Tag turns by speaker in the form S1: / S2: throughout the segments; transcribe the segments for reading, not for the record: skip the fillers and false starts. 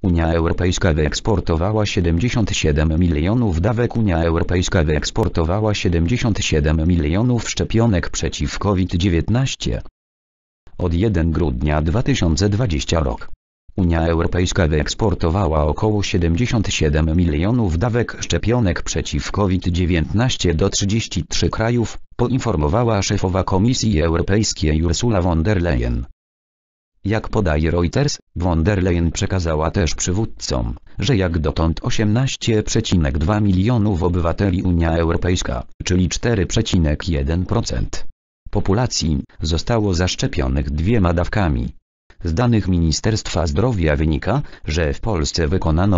S1: Unia Europejska wyeksportowała 77 milionów dawek. Unia Europejska wyeksportowała 77 milionów szczepionek przeciw COVID-19. Od 1 grudnia 2020 rok. Unia Europejska wyeksportowała około 77 milionów dawek szczepionek przeciw COVID-19 do 33 krajów, poinformowała szefowa Komisji Europejskiej Ursula von der Leyen. Jak podaje Reuters, von der Leyen przekazała też przywódcom, że jak dotąd 18,2 milionów obywateli Unia Europejska, czyli 4,1% populacji, zostało zaszczepionych 2 dawkami. Z danych Ministerstwa Zdrowia wynika, że w Polsce wykonano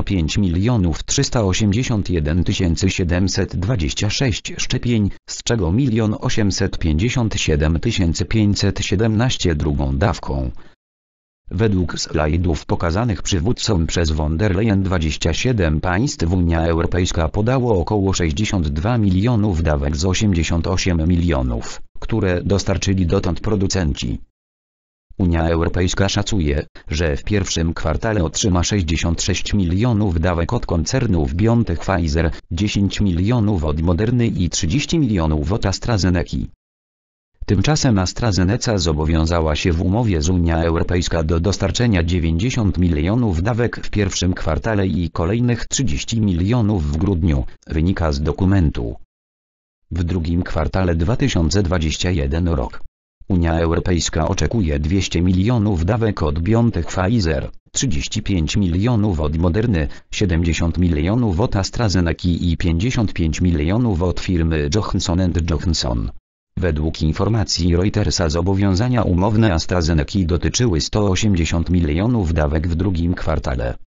S1: 5 381 726 szczepień, z czego 1 857 517 drugą dawką. Według slajdów pokazanych przywódcom przez von der Leyen 27 państw Unia Europejska podało około 62 milionów dawek z 88 milionów, które dostarczyli dotąd producenci. Unia Europejska szacuje, że w pierwszym kwartale otrzyma 66 milionów dawek od koncernów BioNTech Pfizer, 10 milionów od Moderny i 30 milionów od AstraZeneki. Tymczasem AstraZeneca zobowiązała się w umowie z Unia Europejska do dostarczenia 90 milionów dawek w pierwszym kwartale i kolejnych 30 milionów w grudniu, wynika z dokumentu. W drugim kwartale 2021 rok. Unia Europejska oczekuje 200 milionów dawek od BioNTech Pfizer, 35 milionów od Moderny, 70 milionów od AstraZeneki i 55 milionów od firmy Johnson & Johnson. Według informacji Reutersa zobowiązania umowne AstraZeneki dotyczyły 180 milionów dawek w drugim kwartale.